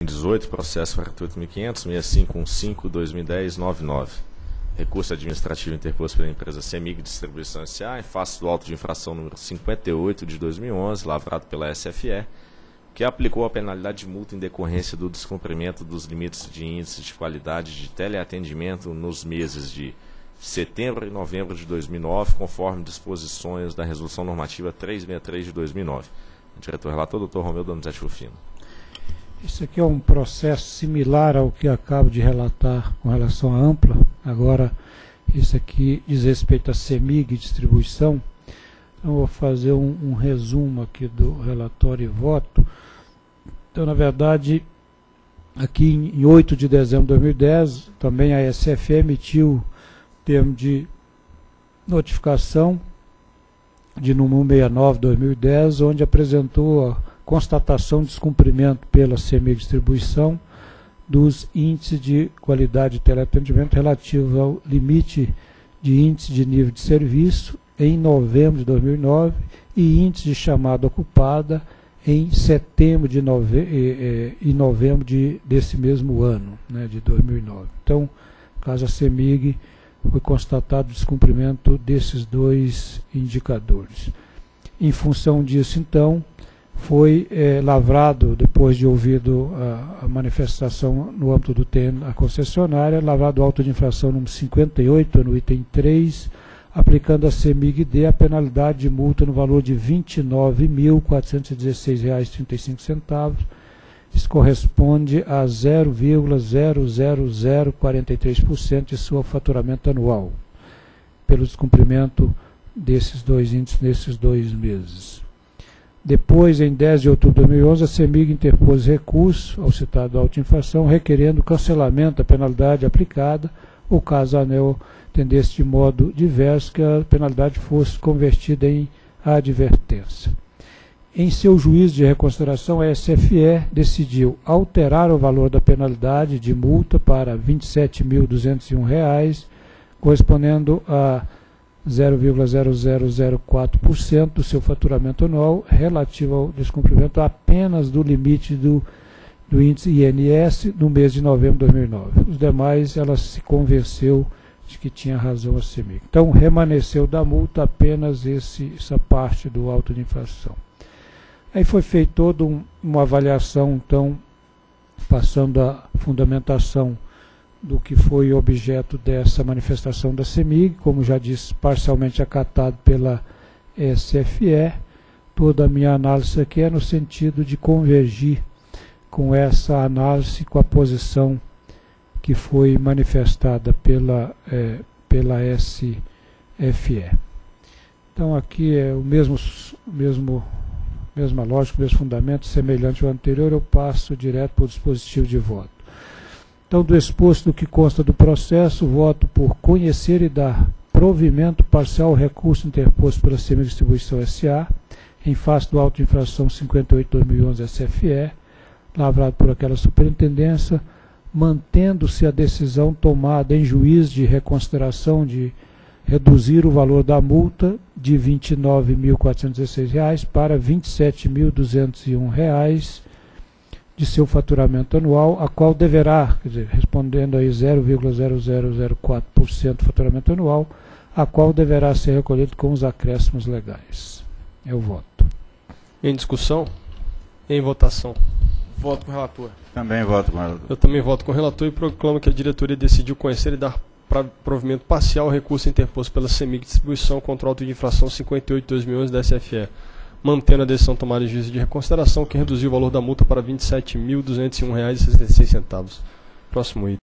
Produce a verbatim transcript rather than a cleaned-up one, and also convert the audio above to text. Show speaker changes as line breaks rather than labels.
dezoito, processo quarenta e oito mil quinhentos, sessenta e cinco quinze, dois mil e dez, noventa e nove. Recurso administrativo interposto pela empresa CEMIG Distribuição S A em face do auto de infração número cinquenta e oito de dois mil e onze, lavrado pela S F E, que aplicou a penalidade de multa em decorrência do descumprimento dos limites de índice de qualidade de teleatendimento nos meses de setembro e novembro de dois mil e nove, conforme disposições da Resolução Normativa trezentos e sessenta e três de dois mil e nove. O diretor-relator, doutor Romeu Donizete Rufino.
Isso aqui é um processo similar ao que acabo de relatar com relação à Ampla. Agora, isso aqui diz respeito à CEMIG Distribuição. Então, vou fazer um, um resumo aqui do relatório e voto. Então, na verdade, aqui em oito de dezembro de dois mil e dez, também a S F E emitiu termo de notificação de número cento e sessenta e nove de dois mil e dez, onde apresentou a constatação de descumprimento pela CEMIG Distribuição dos índices de qualidade de teleatendimento relativos ao limite de índice de nível de serviço em novembro de dois mil e nove e índice de chamada ocupada em setembro de nove, e, e, e novembro de, desse mesmo ano, né, de dois mil e nove. Então, no caso da CEMIG, foi constatado o descumprimento desses dois indicadores. Em função disso, então, foi é, lavrado, depois de ouvido a, a manifestação no âmbito do T E N, a concessionária, lavrado o auto de infração número cinquenta e oito, no item três, aplicando a CEMIG-D a penalidade de multa no valor de vinte e nove mil quatrocentos e dezesseis reais e trinta e cinco centavos. Isso corresponde a zero vírgula zero zero zero quatro três por cento de seu faturamento anual, pelo descumprimento desses dois índices nesses dois meses. Depois, em dez de outubro de dois mil e onze, a CEMIG interpôs recurso ao citado auto de infração, requerendo cancelamento da penalidade aplicada, ou caso a ANEEL entendesse de modo diverso que a penalidade fosse convertida em advertência. Em seu juízo de reconsideração, a S F E decidiu alterar o valor da penalidade de multa para vinte e sete mil duzentos e um reais, correspondendo a zero vírgula zero zero zero quatro por cento do seu faturamento anual, relativo ao descumprimento apenas do limite do, do índice I N S no mês de novembro de dois mil e nove. Os demais, ela se convenceu de que tinha razão a CEMIG. Então, remanesceu da multa apenas esse, essa parte do auto de infração. Aí foi feita toda um, uma avaliação, então, passando a fundamentação do que foi objeto dessa manifestação da CEMIG, como já disse, parcialmente acatado pela S F E. Toda a minha análise aqui é no sentido de convergir com essa análise, com a posição que foi manifestada pela, é, pela S F E. Então aqui é o mesmo, mesmo, mesma lógica, mesmo fundamento, semelhante ao anterior, eu passo direto para o dispositivo de voto. Então, do exposto do que consta do processo, voto por conhecer e dar provimento parcial ao recurso interposto pela CEMIG Distribuição S A em face do auto de infração cinquenta e oito barra dois mil e onze S F E, lavrado por aquela superintendência, mantendo-se a decisão tomada em juízo de reconsideração de reduzir o valor da multa de vinte e nove mil quatrocentos e dezesseis reais para vinte e sete mil duzentos e um reais de seu faturamento anual, a qual deverá, quer dizer, respondendo aí zero vírgula zero zero zero quatro por cento do faturamento anual, a qual deverá ser recolhido com os acréscimos legais. Eu voto.
Em discussão? Em votação.
Voto com o relator.
Também voto com o relator.
Eu também voto com o relator e proclamo que a diretoria decidiu conhecer e dar provimento parcial ao recurso interposto pela CEMIG Distribuição contra o auto de infração cinquenta e oito barra dois mil e onze da S F E, mantendo a decisão tomada em juízo de reconsideração, que reduziu o valor da multa para vinte e sete mil duzentos e um reais e sessenta e seis centavos. Próximo item.